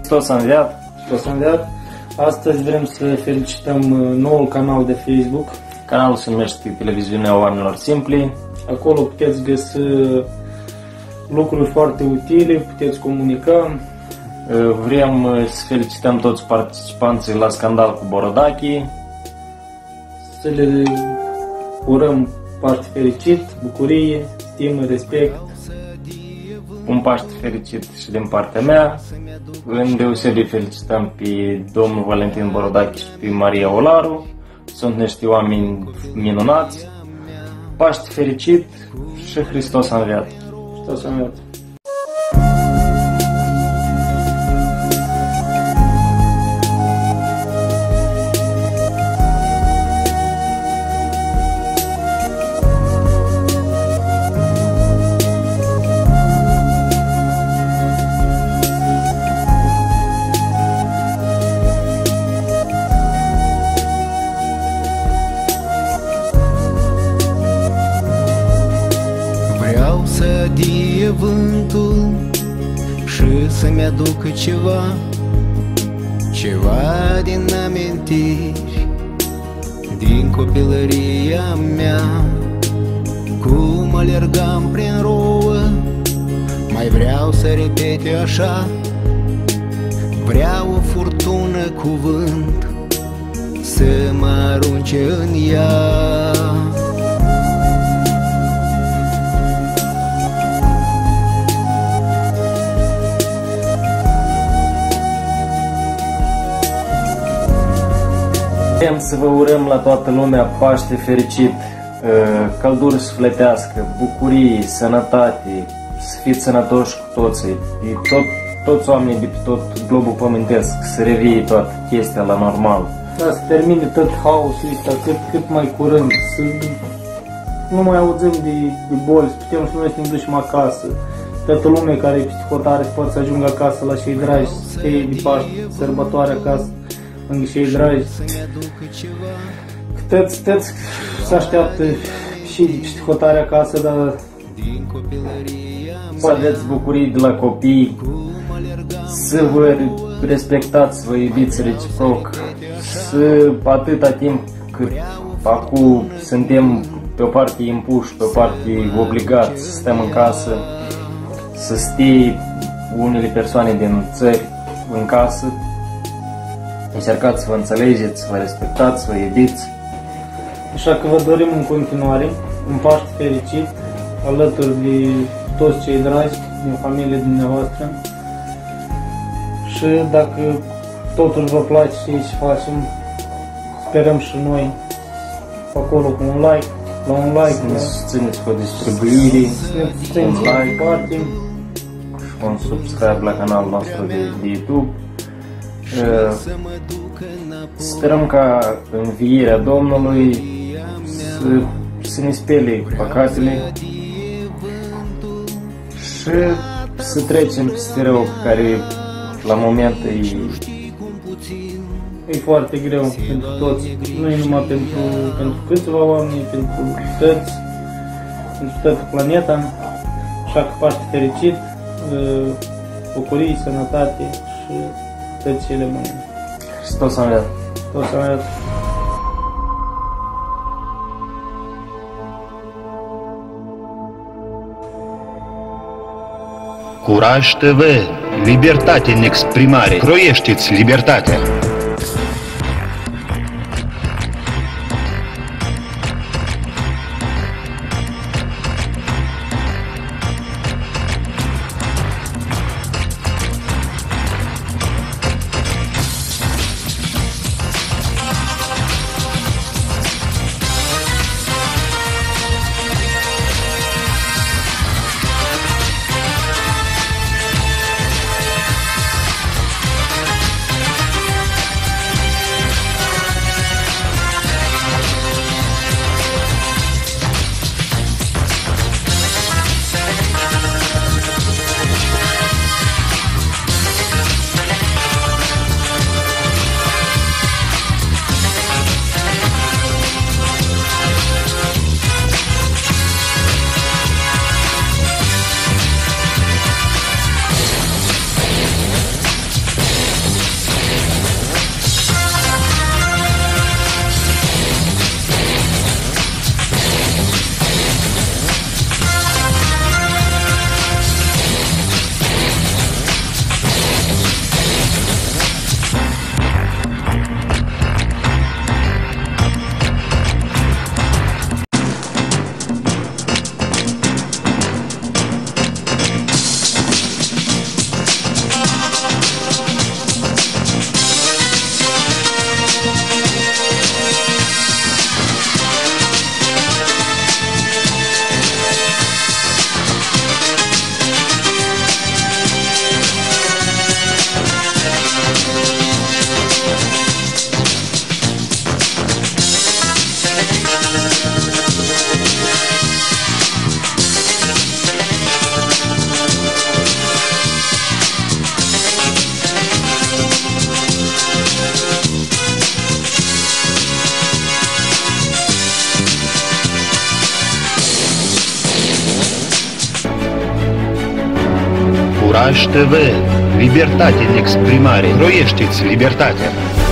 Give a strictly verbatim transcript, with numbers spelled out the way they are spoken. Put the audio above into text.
Hristos a înviat! Hristos a înviat! Astăzi vrem să felicităm noul canal de Facebook. Canalul se numește Televiziunea Oamenilor Simpli. Acolo puteți găsi lucruri foarte utile, puteți comunica. Vrem să felicităm toți participanții la Scandal cu Borodache. Să le urăm Paște fericit, bucurie, stimă, respect. Un Paște fericit și din partea mea. În deosebire felicităm pe domnul Valentin Borodache și pe Maria Olaru. Sunt niște oameni minunați. Paște fericit și Hristos a înviat! Hristos a înviat! Să die vântul și să-mi aducă ceva, ceva din amintiri din copilăria mea. Cum alergam prin rouă, mai vreau să repete așa. Vreau o furtună cu vânt să mă arunce în ea. Vrem să vă urăm la toată lumea Paște fericit, căldură sufletească, bucurie, sănătate, să fiți sănătoși cu toții, tot, toți oamenii de pe tot globul pământesc, să revie toată chestia la normal. Da, să termine tot haosul ăsta cât, cât mai curând, să nu mai auzim de, de boli, să putem și noi să ne ducem acasă. Toată lumea care e peste hotare poate să ajungă acasă la cei dragi, să fie de Paște, sărbătoare acasă, lângă cei dragi. Câteți, câteți să așteaptă și de peste hotare acasă, dar să aveți bucurii de la copii, să vă respectați, să vă iubiți reciproc, să atâta timp cât acum suntem pe o parte impuși, pe o parte obligați să stăm în casă, să stie unele persoane din țări în casă. Încercați să vă înțelegeți, să vă respectați, să vă iubiți. Așa că vă dorim în continuare un Paște fericit, alături de toți cei dragi din familie dumneavoastră. Și dacă totul vă place ce facem, sperăm și noi acolo cu un like, la un like, să ne susțineți cu o distribuire, un like parte și un subscribe la canalul nostru de, de YouTube. Sperăm ca învierea Domnului să, să ne spele păcatele și să trecem peste rău pe care la moment e, e foarte greu pentru toți, nu e numai pentru, pentru câțiva oameni, pentru toți, pentru toată planeta. Așa că Paște fericit, bucurie, sănătate și toate cele bune. Hristos a înviat! Hristos a înviat! Curaj T V, libertate în exprimare, croiește-ți libertatea! H T V, libertate în exprimare. Croiește-ți libertatea!